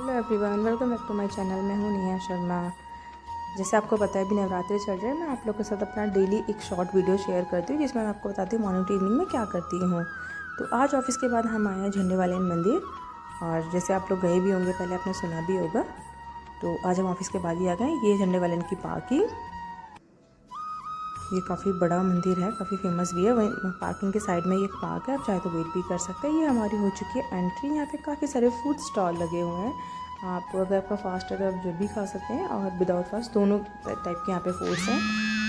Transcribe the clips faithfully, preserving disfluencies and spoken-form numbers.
Hello everyone, welcome back to my channel. मैं हूँ नेहा शर्मा। जैसे आपको पता है अभी नवरात्रि चल रहे हैं, मैं आप लोग के साथ अपना डेली एक शॉर्ट वीडियो शेयर करती हूँ जिसमें मैं आपको बताती हूँ मॉर्निंग टू इवनिंग में क्या करती हूँ। तो आज ऑफिस के बाद हम आए हैं झंडे वाले मंदिर, और जैसे आप लोग गए भी होंगे, पहले आपने सुना भी होगा। तो आज हम ऑफिस के बाद ही आ गए। ये झंडे वाले की पार्किंग, ये काफ़ी बड़ा मंदिर है, काफ़ी फेमस भी है। वहीं पार्किंग के साइड में ये एक पार्क है, आप चाहे तो वेट भी कर सकते हैं। ये हमारी हो चुकी है एंट्री। यहाँ पे काफ़ी सारे फूड स्टॉल लगे हुए हैं। आप अगर आपका फास्ट है आप जो भी खा सकते हैं, और विदाउट फास्ट दोनों टाइप के यहाँ पे फूड्स हैं।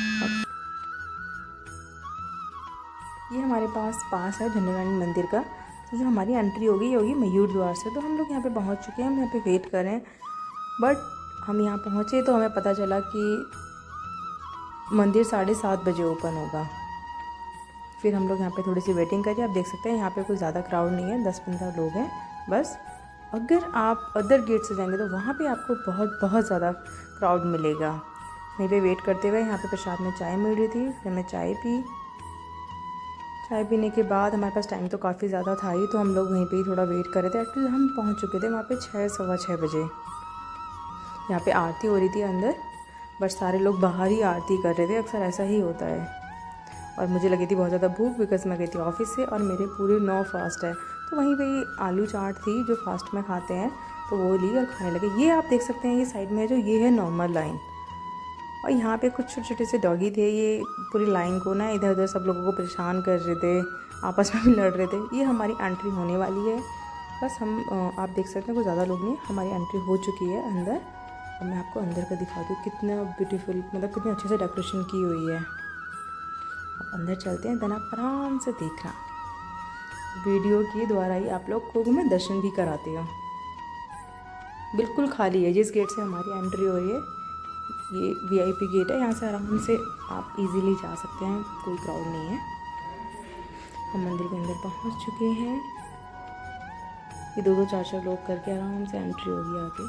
ये हमारे पास पास है झंडे वाले मंदिर का। तो जो हमारी एंट्री होगी ये होगी मयूर द्वार से। तो हम लोग यहाँ पे पहुँच चुके हैं, हम यहाँ पे वेट कर रहे हैं। बट हम यहाँ पहुँचे तो हमें पता चला कि मंदिर साढ़े सात बजे ओपन होगा। फिर हम लोग यहाँ पे थोड़ी सी वेटिंग करी। आप देख सकते हैं यहाँ पे कोई ज़्यादा क्राउड नहीं है, दस पंद्रह लोग हैं बस। अगर आप अदर गेट से जाएंगे तो वहाँ पे आपको बहुत बहुत ज़्यादा क्राउड मिलेगा। वहीं पे वेट करते हुए यहाँ पे प्रसाद में चाय मिल रही थी, फिर मैं चाय पी। चाय पीने के बाद हमारे पास टाइम तो काफ़ी ज़्यादा था ही, तो हम लोग वहीं पर ही थोड़ा वेट कर रहे थे। एक्चुअली हम पहुँच चुके थे वहाँ पर छः सवा छः बजे। यहाँ पर आरती हो रही थी अंदर, बट सारे लोग बाहर ही आरती कर रहे थे। अक्सर ऐसा ही होता है। और मुझे लगी थी बहुत ज़्यादा भूख, बिकॉज मैं गई थी ऑफिस से और मेरे पूरे नौ फास्ट है। तो वहीं पे आलू चाट थी जो फास्ट में खाते हैं, तो वो ली और खाने लगे। ये आप देख सकते हैं, ये साइड में जो ये है नॉर्मल लाइन, और यहाँ पे कुछ छोटे छोटे से डॉगी थे। ये पूरी लाइन को ना इधर उधर सब लोगों को परेशान कर रहे थे, आपस में भी लड़ रहे थे। ये हमारी एंट्री होने वाली है बस। हम आप देख सकते हैं कोई ज़्यादा लोग नहीं, हमारी एंट्री हो चुकी है अंदर। और मैं आपको अंदर का दिखाती हूँ कितना ब्यूटीफुल, मतलब कितने अच्छे से डेकोरेशन की हुई है। अब अंदर चलते हैं, देन आप आराम से देखना। वीडियो के द्वारा ही आप लोग को मैं दर्शन भी कराती हूँ। बिल्कुल खाली है जिस गेट से हमारी एंट्री हो रही है। ये वीआईपी गेट है, यहाँ से आराम से आप इजीली जा सकते हैं, कोई क्राउड नहीं है। हम मंदिर के अंदर पहुँच चुके हैं। ये दो दो चार चार लोग करके आराम से एंट्री होगी आगे।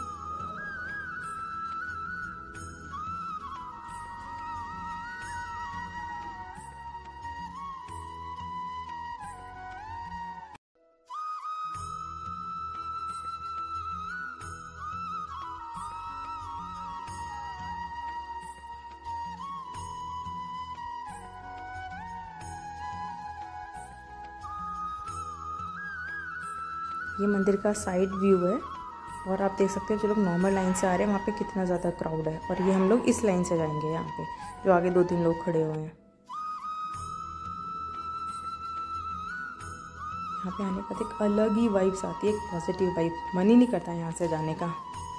ये मंदिर का साइड व्यू है, और आप देख सकते हैं जो लोग नॉर्मल लाइन से आ रहे हैं वहाँ पे कितना ज़्यादा क्राउड है। और ये हम लोग इस लाइन से जाएंगे, यहाँ पे जो आगे दो तीन लोग खड़े हुए हैं। यहाँ पे आने का एक अलग ही वाइब्स आती है, एक पॉजिटिव वाइब। मन ही नहीं करता यहाँ से जाने का।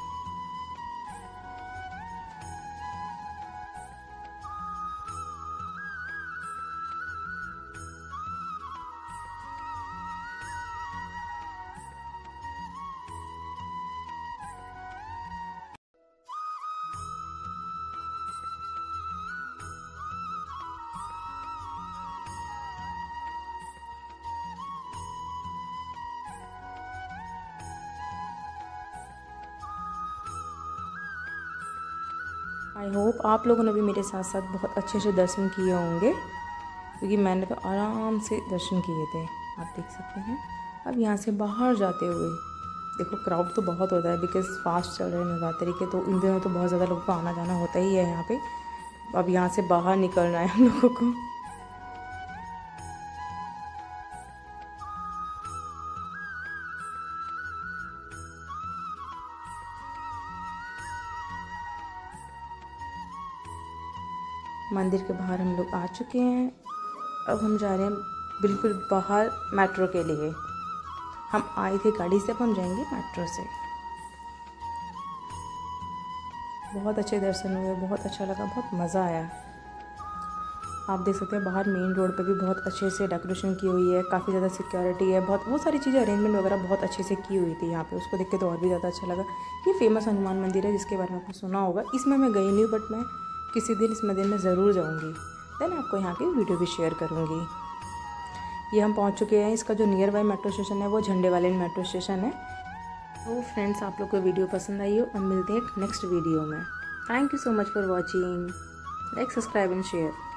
आई होप आप लोगों ने भी मेरे साथ साथ बहुत अच्छे से दर्शन किए होंगे, क्योंकि मैंने तो आराम से दर्शन किए थे। आप देख सकते हैं। अब यहाँ से बाहर जाते हुए देखो, क्राउड तो बहुत होता है बिकॉज फास्ट चल रहे हैं नवरात्रि के, तो इन दिनों तो बहुत ज़्यादा लोगों को आना जाना होता ही है यहाँ पे। अब यहाँ से बाहर निकलना है हम लोगों को। मंदिर के बाहर हम लोग आ चुके हैं। अब हम जा रहे हैं बिल्कुल बाहर मेट्रो के लिए। हम आए थे गाड़ी से, अब हम जाएंगे मेट्रो से। बहुत अच्छे दर्शन हुए, बहुत अच्छा लगा, बहुत मज़ा आया। आप देख सकते हैं बाहर मेन रोड पे भी बहुत अच्छे से डेकोरेशन की हुई है, काफ़ी ज़्यादा सिक्योरिटी है, बहुत वो सारी चीज़ें अरेंजमेंट वगैरह बहुत अच्छे से की हुई थी यहाँ पे। उसको देख के तो और भी ज़्यादा अच्छा लगा। ये फेमस हनुमान मंदिर है जिसके बारे में आपने सुना होगा। इसमें मैं गई नहीं, बट मैं किसी दिन इस मंदिर में ज़रूर जाऊँगी, देन आपको यहाँ की वीडियो भी शेयर करूँगी। ये हम पहुँच चुके हैं। इसका जो नियर बाय मेट्रो स्टेशन है वो झंडे वाले मेट्रो स्टेशन है। तो फ्रेंड्स, आप लोग को वीडियो पसंद आई हो, और मिलते हैं नेक्स्ट वीडियो में। Thank you so much for watching. Like, subscribe and share.